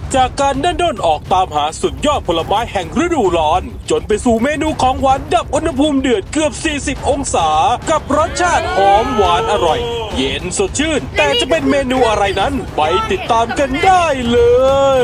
จากการดันด้นออกตามหาสุดยอดผลไม้แห่งฤดูร้อนจนไปสู่เมนูของหวานดับอุณหภูมิเดือดเกือบ40องศากับรสชาติหอมหวานอร่อยเย็นสดชื่นแต่จะเป็นเมนูอะไรนั้นไปติดตามกันได้เลย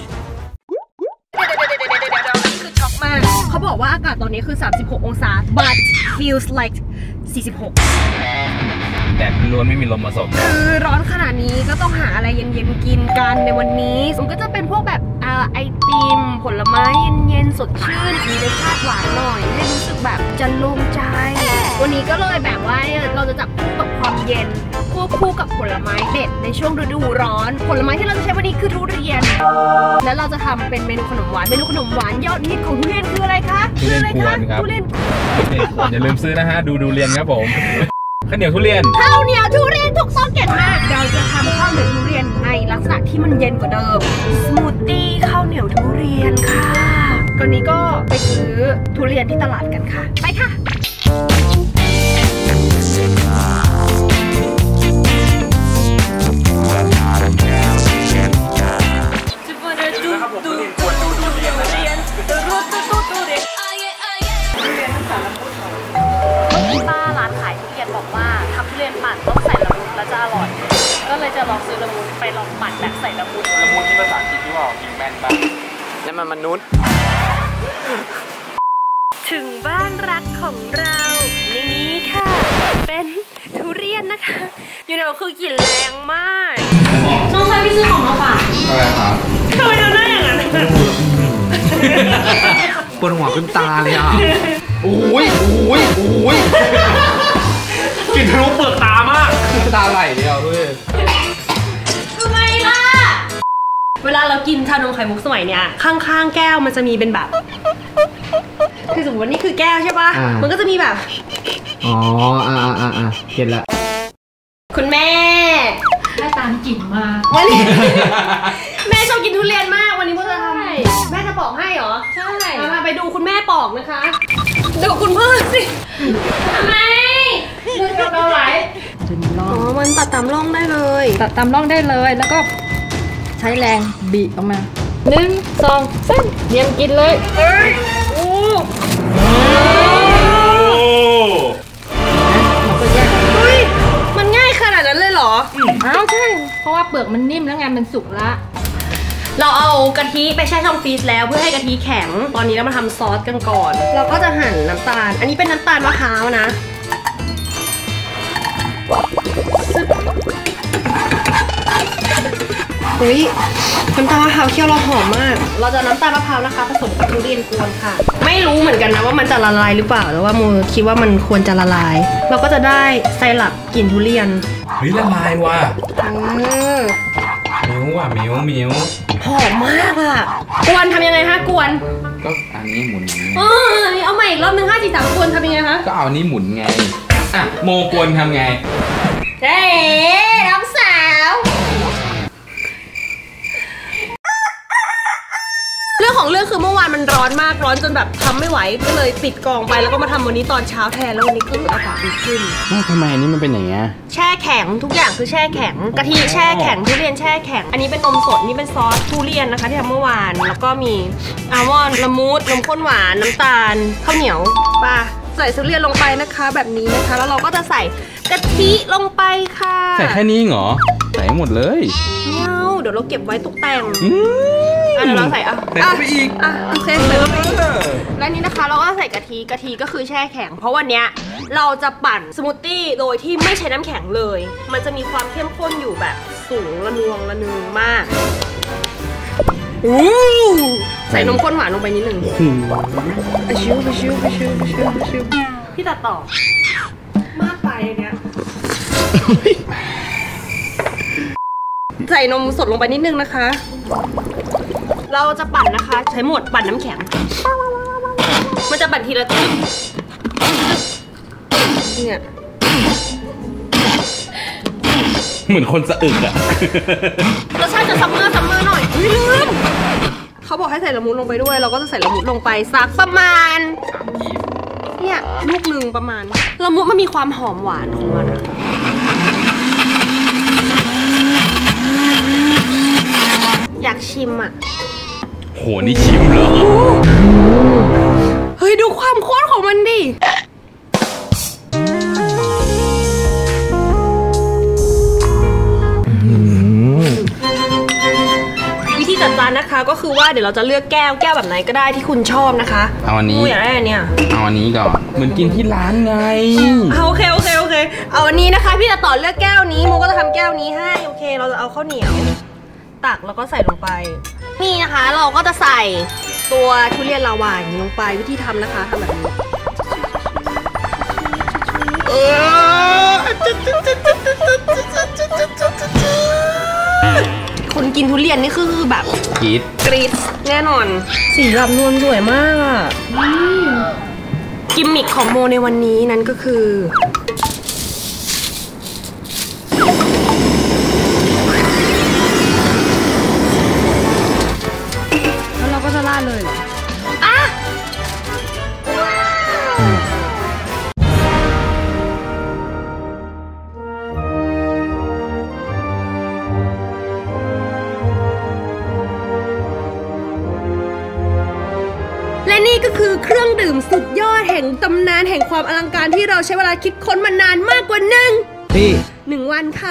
คือช็อกมากเขาบอกว่าอากาศตอนนี้คือ36องศา but feels like 46 แดดล้วนไม่มีลมผสมคือร้อนขนาดนี้ก็ต้องหาอะไรเย็นๆกินกันในวันนี้มันก็จะเป็นพวกแบบไอติมผลไม้เย็นๆสดชื่นมีรสชาติหวานหน่อยให้รู้สึกแบบจะโล่งใจวันนี้ก็เลยแบบว่าเราจะจับคู่กับความเย็นควบคู่กับผลไม้เด็ดในช่วงฤดูร้อนผลไม้ที่เราจะใช้วันนี้คือทุเรียนแล้วเราจะทำเป็นเมนูขนมหวานยอดฮิตของทุเรียนคืออะไรคะทุเรียนกวนครับทุเรียนอย่าลืมซื้อนะฮะดูเรียนครับผมข้าวเหนียวทุเรียนถูกต้องเก่งมากเราจะทำข้าวเหนียวทุเรียนในลักษณะที่มันเย็นกว่าเดิมสมูทตี้ข้าวเหนียวทุเรียนค่ะตอนนี้ก็ไปซื้อทุเรียนที่ตลาดกันค่ะไปค่ะป้าร้านขายทุเรียนบอกว่าทำทุเรียนปั่นต้องใส่ละมุนแล้วจะอร่อยก็เลยจะลองซื้อละมุนไปลองปั่นแบบใส่ละมุนที่ภาษาอังกฤษที่ว่ากินแมนบ้างนั่นมันมนุษย์ถึงบ้านรักของเราในนี้ค่ะเป็นทุเรียนนะคะอยู่ในคือกลิ่นแรงมากน้องชายพี่ซื้อของมาฝากอะไรครับทำไมเราได้อย่างนั้นปวดหัวขึ้นตาเลยอ่ะโอ้ยกลิ่นทะลุเปลือกตามากตาไหลเดียวด้วยทำไมล่ะเวลาเรากินชานมไข่มุกสมัยเนี้ยข้างๆแก้วมันจะมีเป็นแบบคือสมมติว่านี่คือแก้วใช่ปะมันก็จะมีแบบอ๋อเห็นละคุณแม่ได้ตามกลิ่นมาวันนี้แม่ชอบกินทุเรียนมากวันนี้พ่อจะทำแม่จะปอกให้เหรอใช่มาไปดูคุณแม่ปอกนะคะดูคุณพ่อสิทำไมเลือดเราไหลอ๋อมันตัดตามร่องได้เลยตัดตามร่องได้เลยแล้วก็ใช้แรงบีบออกมา1 2 3เยี่ยมกินเลยโอ้มันง่ายขนาดนั้นเลยเหรออ้าวใช่เพราะว่าเปลือกมันนิ่มแล้วไงมันสุกละเราเอากะทิไปแช่ช่องฟรีซแล้วเพื่อให้กะทิแข็งตอนนี้เรามาทำซอสกันก่อนเราก็จะหั่นน้ำตาลอันนี้เป็นน้ำตาลมะพร้าวนะเฮ้ยน้ำตาลมะพร้าวเคี่ยวเราหอมมากเราจะน้ำตาลมะพร้าวนะคะผสมกับทุเรียนกวนค่ะไม่รู้เหมือนกันนะว่ามันจะละลายหรือเปล่าแต่ว่าโมคิดว่ามันควรจะละลายเราก็จะได้ไซรัปกลิ่นทุเรียนเฮ้ยละลายว่ะมิ้วว่ะมิ้วหอมมากอ่ะกวนทำยังไงคะกวนก็อันนี้หมุนเอาใหม่อีกรอบนึง5 4 3กวนทำยังไงคะก็เอานี้หมุนไงอ่ะโมกวนทำไงเจ๊น้องสาวเรื่องของเรื่องคือเมื่อวานมันร้อนมากร้อนจนแบบทำไม่ไหวก็เลยปิดกองไปแล้วก็มาทำวันนี้ตอนเช้าแทนแล้ววันนี้ก็อากาศดีขึ้นทำไมอันนี้มันเป็นอย่างเงี้ยแช่แข็งทุกอย่างคือแช่แข็งกะทิแช่แข็งทุเรียนแช่แข็งอันนี้เป็นนมสดนี่เป็นซอสทุเรียนนะคะที่ทำเมื่อวานแล้วก็มีอัลมอนด์ละมุดนมข้นหวานน้ำตาลข้าวเหนียวปลาใส่ทุเรียนลงไปนะคะแบบนี้นะคะแล้วเราก็จะใส่กะทิลงไปค่ะใส่แค่นี้เหรอใส่หมดเลยเดี๋ยวเราเก็บไว้ตกแต่งเดี๋ยวเราใส่ไปอีกโอเคใส่ไปแล้วนี้นะคะเราก็ใส่กะทิก็คือแช่แข็งเพราะวันนี้เราจะปั่นสมูทตี้โดยที่ไม่ใช้น้ำแข็งเลยมันจะมีความเข้มข้นอยู่แบบสูงระนึงมากใส่นมข้นหวานลงไปนิดนึงไปชิวพี่ตัดต่อมากไปเนี้ยใส่นมสดลงไปนิดนึงนะคะเราจะปั่นนะคะใช้หมดปั่นน้ำแข็งมันจะปั่นทีละตึ๊บเนี่ยเหมือนคนสะอึกอะรสชาติจะซัมเมอร์หน่อยลืมเขาบอกให้ใส่ละมุดลงไปด้วยเราก็จะใส่ละมุดลงไปสักประมาณเนี่ยลูกหนึ่งประมาณละมุดมันมีความหอมหวานของมันอยากชิมอ่ะโหนี่ชิมเหรอเฮ้ยดูความข้นของมันดิวิธีจัดจานนะคะก็คือว่าเดี๋ยวเราจะเลือกแก้วแบบไหนก็ได้ที่คุณชอบนะคะเอาอันนี้อยากได้อันเนี้ยเอาอันนี้ก่อนเหมือนกินที่ร้านไงโอเคเอาอันนี้นะคะพี่จะต่อเลือกแก้วนี้โมก็จะทำแก้วนี้ให้โอเคเราจะเอาข้าวเหนียวตักแล้วก็ใส่ลงไปนี่นะคะเราก็จะใส่ตัวทุเรียนลาวาอย่างนี้ลงไปวิธีทำนะคะทำแบบนี้คนกินทุเรียนนี่คือแบบกรี๊ดแน่นอนสีแบบนวลสวยมากอ่ะกิมมิคของโมในวันนี้นั้นก็คือแล้วเราก็จะราดเลยเหรออ่ะและนี่ก็คือเครื่องดื่มสุดยอดแห่งตำนานแห่งความอลังการที่เราใช้เวลาคิดค้นมานานมากกว่า1 วันค่ะ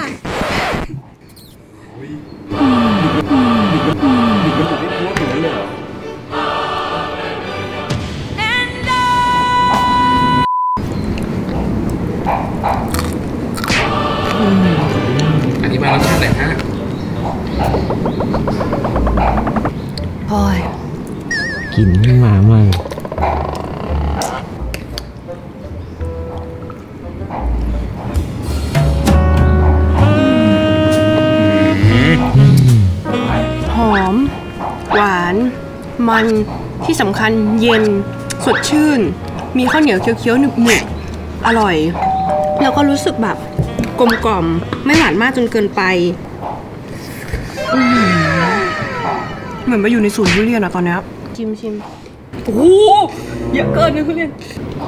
อธิบายรสชาติหน่อยฮะพอยกลิ่นไม่มามากหอมหวานมันที่สำคัญเย็นสดชื่นมีข้าวเหนียวเคี้ยวๆหนึบๆอร่อยแล้วก็รู้สึกแบบกลมกล่อมไม่หวานมากจนเกินไปเหมือนมาอยู่ในสวนทุเรียนอะตอนนี้ชิมโอ้โหเยอะเกินนะทุเรียน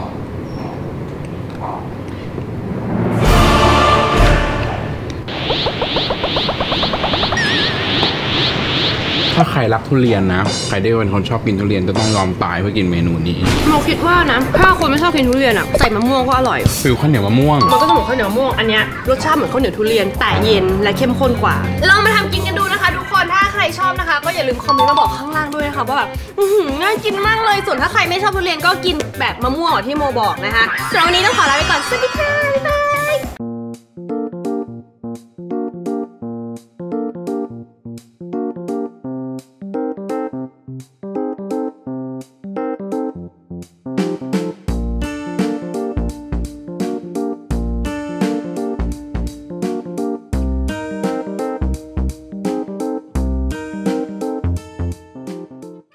ถ้าใครรักทุเรียนนะใครได้เป็นคนชอบกินทุเรียนจะต้องยอมตายเพื่อกินเมนูนี้เราคิดว่านะถ้าคนไม่ชอบกินทุเรียนอะใส่มะม่วงก็อร่อยฟิลข้าวเหนียวมะม่วงมันก็จะเหมือนข้าวเหนียวมะม่วงอันเนี้ยรสชาติเหมือนข้าวเหนียวทุเรียนแต่เย็นและเข้มข้นกว่าลองมาทำกินกันดูนะคะทุกคนถ้าใครชอบนะคะก็อย่าลืมคอมเมนต์มาบอกข้างล่างด้วยนะคะว่าแบบน่ากินมากเลยส่วนถ้าใครไม่ชอบทุเรียนก็กินแบบมะม่วงที่โมบอกนะคะสำหรับวันนี้ต้องขอลาไปก่อนสวัสดีค่ะบ๊ายบาย